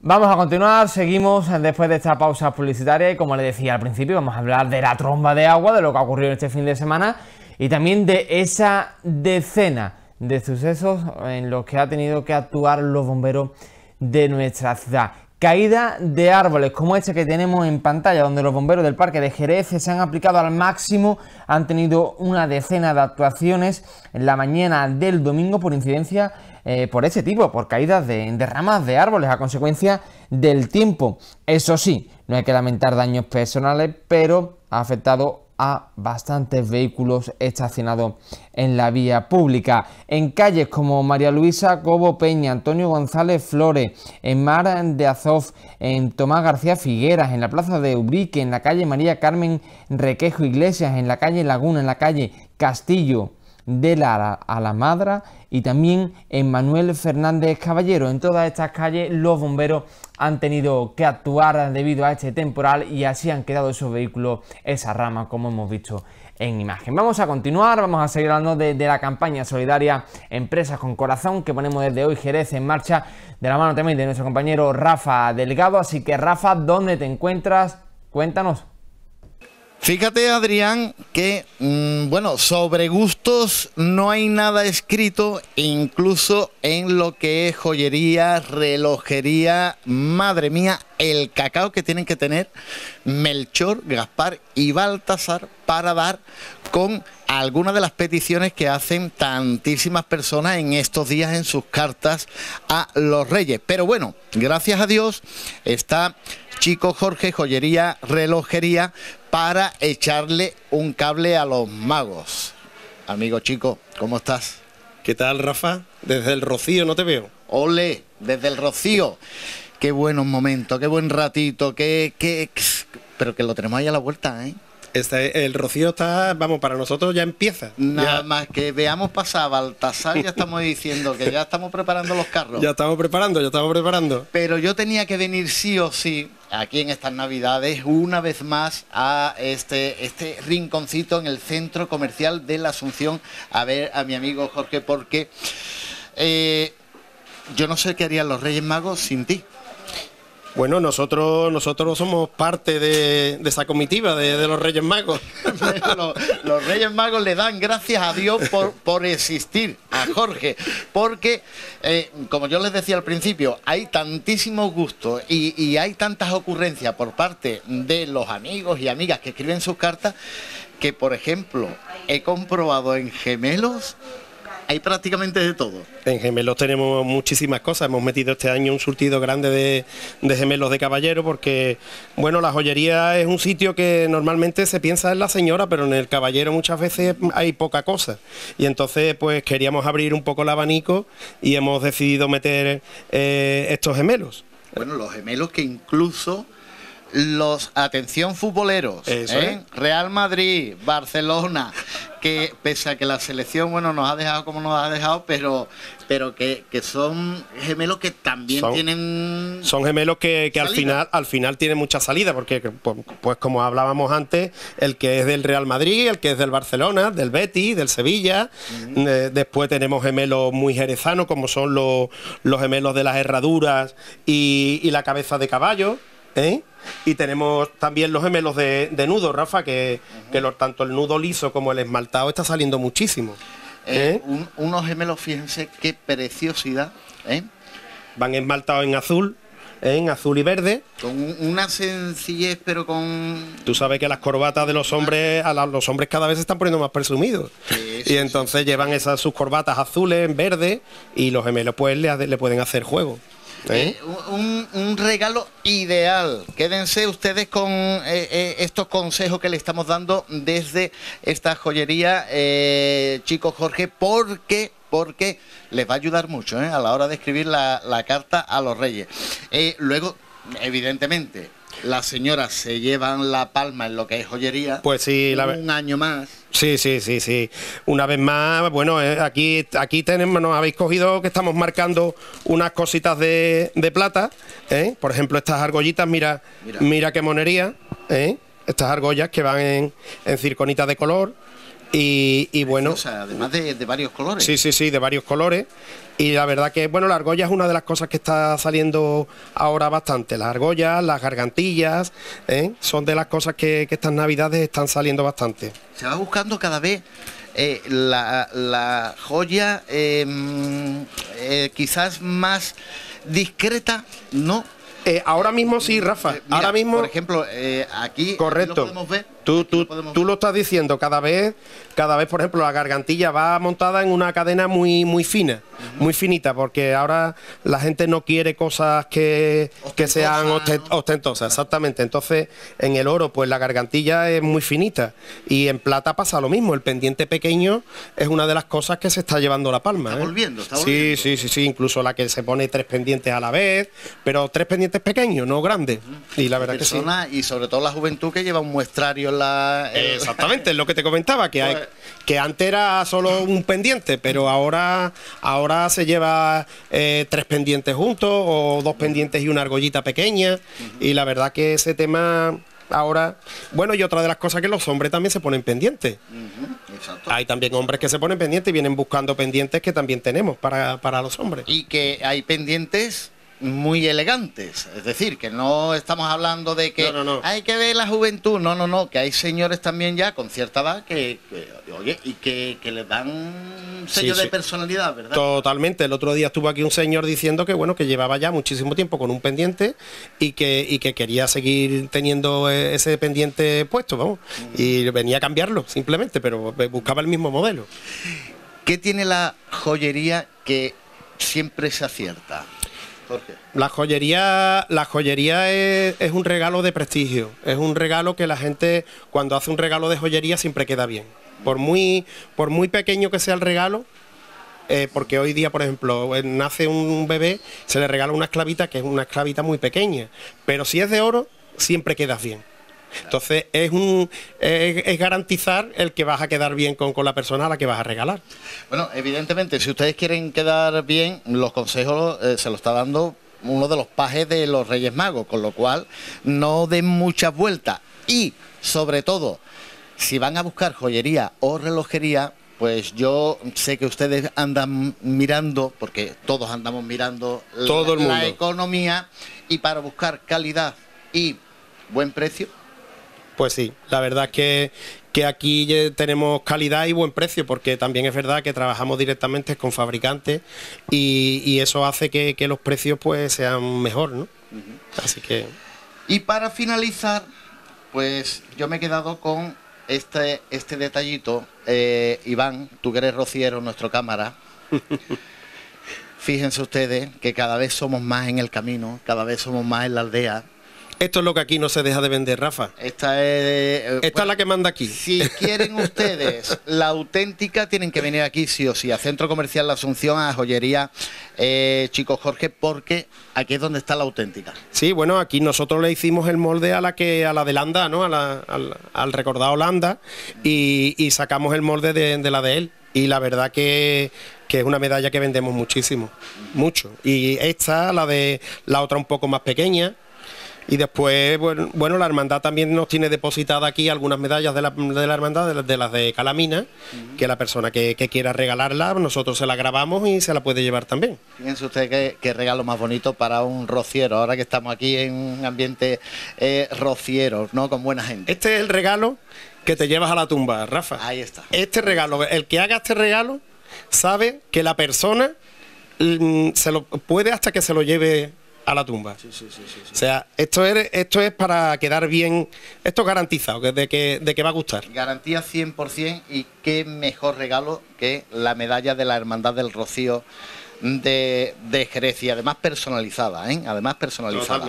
Vamos a continuar, seguimos después de esta pausa publicitaria y como les decía al principio vamos a hablar de la tromba de agua, de lo que ha ocurrido este fin de semana y también de esa decena de sucesos en los que ha tenido que actuar los bomberos de nuestra ciudad. Caída de árboles como este que tenemos en pantalla, donde los bomberos del Parque de Jerez se han aplicado al máximo, han tenido una decena de actuaciones en la mañana del domingo por incidencia por ese tipo, por caídas de ramas de árboles a consecuencia del tiempo. Eso sí, no hay que lamentar daños personales, pero ha afectado a bastantes vehículos estacionados en la vía pública. En calles como María Luisa Cobo Peña, Antonio González Flores, en Mar de Azov, en Tomás García Figueras, en la plaza de Ubrique, en la calle María Carmen Requejo Iglesias, en la calle Laguna, en la calle Castillo de la Alamadra y también en Manuel Fernández Caballero. En todas estas calles los bomberos han tenido que actuar debido a este temporal y así han quedado esos vehículos, esas ramas, como hemos visto en imagen. Vamos a continuar, vamos a seguir hablando de la campaña solidaria Empresas con Corazón que ponemos desde hoy Jerez en marcha, de la mano también de nuestro compañero Rafa Delgado. Así que Rafa, ¿dónde te encuentras? Cuéntanos. Fíjate, Adrián, que, bueno, sobre gustos no hay nada escrito, incluso en lo que es joyería, relojería. Madre mía, el cacao que tienen que tener Melchor, Gaspar y Baltasar para dar con algunas de las peticiones que hacen tantísimas personas en estos días en sus cartas a los Reyes. Pero bueno, gracias a Dios está Chico Jorge, joyería, relojería, para echarle un cable a los magos. Amigo Chico, ¿cómo estás? ¿Qué tal, Rafa? Desde el Rocío no te veo. Ole, desde el Rocío. Qué buenos momentos, qué buen ratito, pero que lo tenemos ahí a la vuelta, ¿eh? El Rocío está, vamos, para nosotros ya empieza. Nada más que veamos pasar a Baltasar, ya estamos diciendo que ya estamos preparando los carros. Ya estamos preparando. Pero yo tenía que venir sí o sí, aquí en estas Navidades, una vez más a este rinconcito en el centro comercial de la Asunción, a ver a mi amigo Jorge, porque yo no sé qué harían los Reyes Magos sin ti. Bueno, nosotros somos parte de esa comitiva de los Reyes Magos. Los Reyes Magos le dan gracias a Dios por existir, a Jorge, porque, como yo les decía al principio, hay tantísimos gustos y hay tantas ocurrencias por parte de los amigos y amigas que escriben sus cartas, que, por ejemplo, he comprobado en Gemelos, hay prácticamente de todo. En Gemelos tenemos muchísimas cosas. Hemos metido este año un surtido grande de gemelos de caballero porque, bueno, la joyería es un sitio que normalmente se piensa en la señora, pero en el caballero muchas veces hay poca cosa. Y entonces, pues, queríamos abrir un poco el abanico y hemos decidido meter estos gemelos. Bueno, los gemelos que incluso atención futboleros, Real Madrid, Barcelona, que pese a que la selección, bueno, nos ha dejado como nos ha dejado, pero que son gemelos que también tienen... Son gemelos que al final tienen mucha salida, porque pues como hablábamos antes, el que es del Real Madrid, el que es del Barcelona, del Betis, del Sevilla, después tenemos gemelos muy jerezanos, como son los gemelos de las herraduras y la cabeza de caballo, y tenemos también los gemelos de nudo, Rafa, que tanto el nudo liso como el esmaltado está saliendo muchísimo. Unos gemelos, fíjense qué preciosidad, Van esmaltados en azul y verde. Con una sencillez, pero con... Tú sabes que las corbatas de los hombres, los hombres cada vez se están poniendo más presumidos. Y entonces llevan sus corbatas azules, en verde, y los gemelos pues le pueden hacer juego. Un regalo ideal. Quédense ustedes con estos consejos que le estamos dando desde esta joyería, Chico Jorge, porque les va a ayudar mucho a la hora de escribir la carta a los Reyes. Luego, evidentemente, las señoras se llevan la palma en lo que es joyería. Pues sí, un año más. Sí. Una vez más, bueno, aquí nos habéis cogido que estamos marcando unas cositas de plata, Por ejemplo, estas argollitas, mira qué monería, Estas argollas que van en circonita de color, Y bueno, o sea, además de varios colores. sí, de varios colores. Y la verdad que, bueno, la argolla es una de las cosas que está saliendo ahora bastante. Las argollas, las gargantillas, son de las cosas que estas navidades están saliendo bastante. Se va buscando cada vez la joya quizás más discreta, ¿no? Ahora mismo sí, Rafa. Mira, ahora mismo, por ejemplo, aquí correcto. lo podemos ver. Tú lo estás diciendo, cada vez, por ejemplo, la gargantilla va montada en una cadena muy fina, muy finita, porque ahora la gente no quiere cosas que sean ostentosas, exactamente. Entonces, en el oro, pues la gargantilla es muy finita, y en plata pasa lo mismo. El pendiente pequeño es una de las cosas que se está llevando la palma. Está volviendo. Sí, incluso la que se pone 3 pendientes a la vez, pero 3 pendientes pequeños, no grandes. Y la verdad que sí. Y sobre todo la juventud que lleva un muestrario Exactamente, es lo que te comentaba, que antes era solo un pendiente, pero ahora se lleva 3 pendientes juntos, o 2 pendientes y una argollita pequeña, y la verdad que ese tema ahora, bueno, y otra de las cosas que los hombres también se ponen pendientes. Exacto. Hay también hombres que se ponen pendientes y vienen buscando pendientes que también tenemos para los hombres. Y que hay pendientes muy elegantes, es decir, que no estamos hablando de que No. hay que ver la juventud, no, que hay señores también ya con cierta edad que les dan un sello de personalidad, ¿verdad? Totalmente. El otro día estuvo aquí un señor diciendo que bueno, que llevaba ya muchísimo tiempo con un pendiente y que quería seguir teniendo ese pendiente puesto, vamos, y venía a cambiarlo simplemente, pero buscaba el mismo modelo. ¿Qué tiene la joyería que siempre se acierta? Jorge. La joyería es un regalo de prestigio, es un regalo que la gente, cuando hace un regalo de joyería, siempre queda bien. Por muy pequeño que sea el regalo, porque hoy día, por ejemplo, nace un bebé, se le regala una esclavita, que es una esclavita muy pequeña, pero si es de oro, siempre quedas bien. Entonces es garantizar el que vas a quedar bien con la persona a la que vas a regalar. Bueno, evidentemente, si ustedes quieren quedar bien, los consejos se los está dando uno de los pajes de los Reyes Magos, con lo cual no den muchas vueltas. Y, sobre todo, si van a buscar joyería o relojería, pues yo sé que ustedes andan mirando, porque todos andamos mirando Todo el mundo. La economía, y para buscar calidad y buen precio. Pues sí, la verdad es que aquí tenemos calidad y buen precio, porque también es verdad que trabajamos directamente con fabricantes y eso hace que los precios pues sean mejor, ¿no? Así que... Y para finalizar, pues yo me he quedado con este detallito. Iván, tú que eres rociero, nuestro cámara. Fíjense ustedes que cada vez somos más en el camino, cada vez somos más en la aldea. Esto es lo que aquí no se deja de vender, Rafa. Esta es la que manda aquí. Si quieren ustedes la auténtica, tienen que venir aquí sí o sí, a Centro Comercial La Asunción, a joyería Chico Jorge, porque aquí es donde está la auténtica. Sí, bueno, aquí nosotros le hicimos el molde a la de Landa, ¿no? Al recordado Landa, y sacamos el molde de la de él. Y la verdad que es una medalla que vendemos muchísimo, mucho. Y esta, la otra un poco más pequeña. Y después, bueno, la hermandad también nos tiene depositada aquí algunas medallas de la hermandad, de las de Calamina, que la persona que quiera regalarla, nosotros se la grabamos y se la puede llevar también. Fíjense usted qué regalo más bonito para un rociero, ahora que estamos aquí en un ambiente rociero, ¿no? Con buena gente. Este es el regalo que te llevas a la tumba, Rafa. Ahí está. Este regalo, el que haga este regalo, sabe que la persona se lo puede hasta que se lo lleve a la tumba. Sí. O sea, esto es para quedar bien, esto es garantizado, de que va a gustar. Garantía 100%, y qué mejor regalo que la medalla de la Hermandad del Rocío de Jerez, y además personalizada, Además personalizada.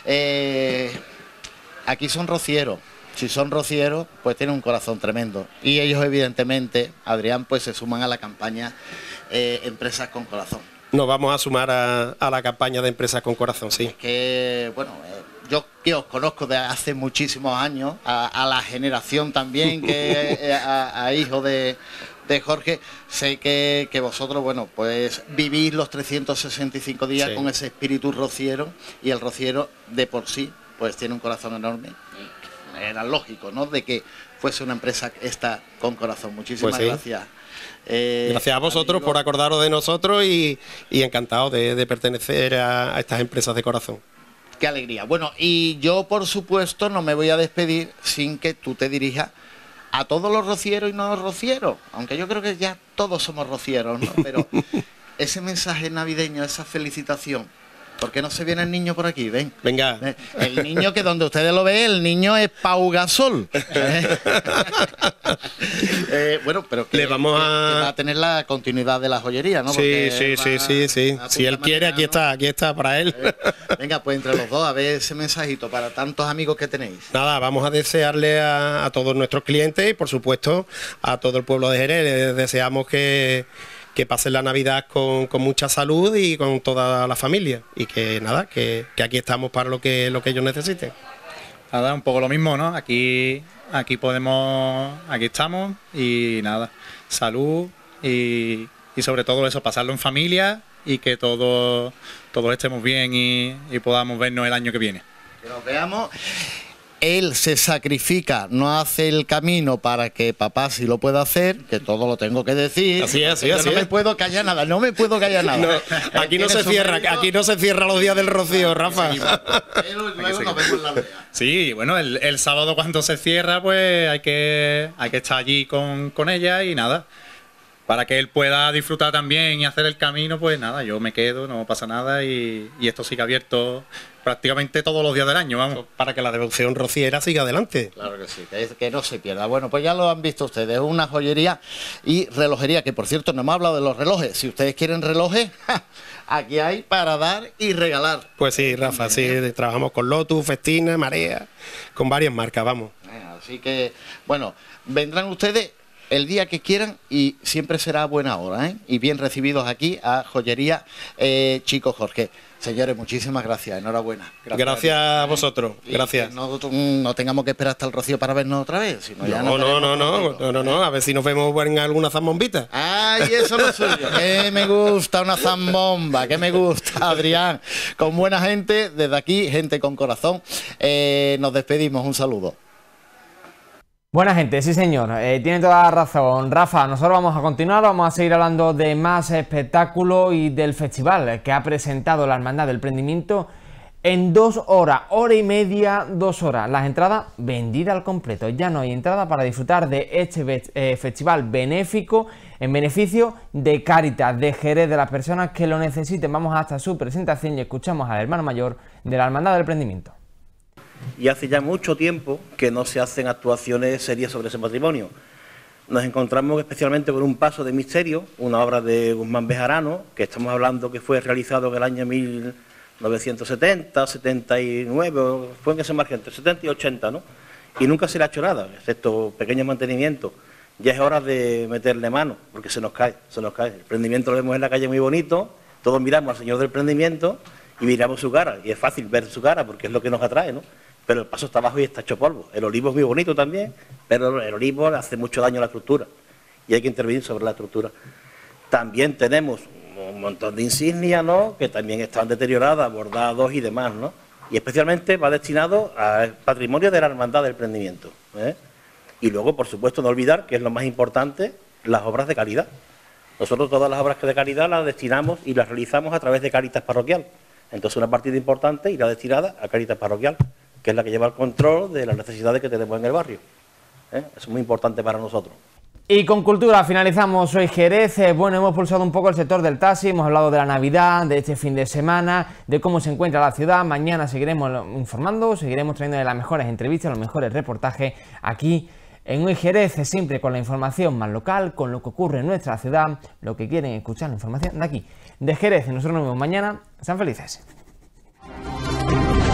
Aquí son rocieros. Si son rocieros, pues tienen un corazón tremendo. Y ellos, evidentemente, Adrián, pues se suman a la campaña Empresas con Corazón. Nos vamos a sumar a la campaña de Empresas con Corazón, sí. Es que, bueno, yo que os conozco de hace muchísimos años, a la generación también, que a hijo de Jorge, sé que vosotros, bueno, pues vivís los 365 días con ese espíritu rociero, y el rociero de por sí, pues tiene un corazón enorme. Era lógico, ¿no?, de que fuese una empresa esta con corazón. Muchísimas Pues sí. gracias. Gracias a vosotros por acordaros de nosotros y encantados de pertenecer a estas empresas de corazón. Qué alegría. Bueno, y yo, por supuesto, no me voy a despedir sin que tú te dirijas a todos los rocieros y no rocieros, aunque yo creo que ya todos somos rocieros, ¿no? Pero ese mensaje navideño, esa felicitación, ¿por qué no se viene el niño por aquí? Ven. Venga. El niño, que donde ustedes lo ven, el niño es Pau Gasol. Bueno, pero que, Le vamos que a- va a tener la continuidad de la joyería, ¿no? Sí, Porque sí, va sí, sí, sí. a Si él punta quiere, manera, aquí está para él. ¿no? Venga, pues entre los dos, a ver ese mensajito para tantos amigos que tenéis. Nada, vamos a desearle a todos nuestros clientes y por supuesto a todo el pueblo de Jerez. Les deseamos que pasen la Navidad con mucha salud y con toda la familia. Y que nada, que aquí estamos para lo que ellos necesiten. Nada, un poco lo mismo, ¿no? Aquí estamos y nada, salud y sobre todo eso, pasarlo en familia y que todos estemos bien y podamos vernos el año que viene. Que nos veamos. Él se sacrifica, no hace el camino para que papá sí lo pueda hacer, que todo lo tengo que decir. Así es, Yo así no me es. puedo callar nada, no me puedo callar nada. No, aquí no Tiene se su cierra, mérito, aquí no se cierra los días del rocío, Rafa. pero luego nos vemos en la aldea. Sí, bueno, el sábado cuando se cierra, pues hay que estar allí con ella y nada. Para que él pueda disfrutar también y hacer el camino, pues nada, yo me quedo, no pasa nada y esto sigue abierto prácticamente todos los días del año, vamos. Para que la devoción rociera siga adelante. Claro que sí, que no se pierda. Bueno, pues ya lo han visto ustedes, es una joyería y relojería, que por cierto no hemos hablado de los relojes. Si ustedes quieren relojes, aquí hay para dar y regalar. Pues sí, Rafa, sí, trabajamos con Lotus, Festina, Marea, con varias marcas, vamos. Así que, bueno, vendrán ustedes el día que quieran y siempre será a buena hora, ¿eh? Y bien recibidos aquí a Joyería Chico Jorge. Señores, muchísimas gracias, enhorabuena. Gracias a vosotros, Y gracias. que no tengamos que esperar hasta el Rocío para vernos otra vez, sino ya No, nos veremos prontito. no, a ver si nos vemos en alguna zambombita. ¡Ay, eso no soy yo! Que me gusta una zambomba, que me gusta, Adrián. Con buena gente, desde aquí, gente con corazón. Nos despedimos, un saludo. Buena gente, sí señor, tiene toda la razón. Rafa, nosotros vamos a continuar, vamos a seguir hablando de más espectáculo y del festival que ha presentado la Hermandad del Prendimiento en 2 horas, hora y media, 2 horas. Las entradas vendidas al completo, ya no hay entrada para disfrutar de este festival benéfico en beneficio de Cáritas de Jerez, de las personas que lo necesiten. Vamos hasta su presentación y escuchamos al hermano mayor de la Hermandad del Prendimiento. Y hace ya mucho tiempo que no se hacen actuaciones serias sobre ese patrimonio. Nos encontramos especialmente con un paso de misterio, una obra de Guzmán Bejarano, que estamos hablando que fue realizado en el año 1970, 79, fue en ese margen, entre 70 y 80, ¿no? Y nunca se le ha hecho nada, excepto pequeños mantenimientos. Ya es hora de meterle mano, porque se nos cae, se nos cae. El prendimiento lo vemos en la calle muy bonito, todos miramos al señor del prendimiento y miramos su cara, y es fácil ver su cara porque es lo que nos atrae, ¿no? Pero el paso está abajo y está hecho polvo. El olivo es muy bonito también, pero el olivo hace mucho daño a la estructura y hay que intervenir sobre la estructura. También tenemos un montón de insignias, ¿no?, que también están deterioradas, bordados y demás, ¿no? Y especialmente va destinado al patrimonio de la Hermandad del Prendimiento, ¿eh? Y luego, por supuesto, no olvidar, que es lo más importante, las obras de caridad. Nosotros todas las obras de caridad las destinamos y las realizamos a través de Cáritas Parroquial. Entonces una partida importante irá destinada a Cáritas Parroquial, que es la que lleva el control de las necesidades que tenemos en el barrio. Eso es muy importante para nosotros. Y con cultura finalizamos hoy Jerez. Bueno, hemos pulsado un poco el sector del taxi, hemos hablado de la Navidad, de este fin de semana, de cómo se encuentra la ciudad. Mañana seguiremos informando, seguiremos trayendo las mejores entrevistas, los mejores reportajes aquí en Hoy Jerez, siempre con la información más local, con lo que ocurre en nuestra ciudad, lo que quieren escuchar, la información de aquí, de Jerez. Y nosotros nos vemos mañana. Sean felices.